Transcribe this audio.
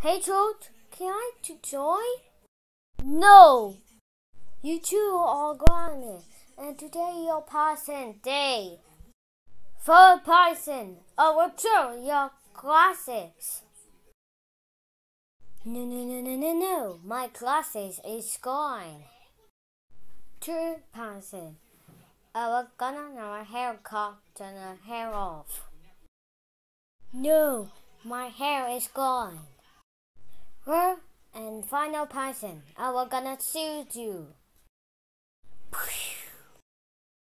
Hey Truth, can I join? No! You two are grounded, and today your passing day. Third person, return your classes. No, my classes is gone. Third person, we're gonna have a haircut and a hair off. No, my hair is gone. And final person, we're gonna shoot you.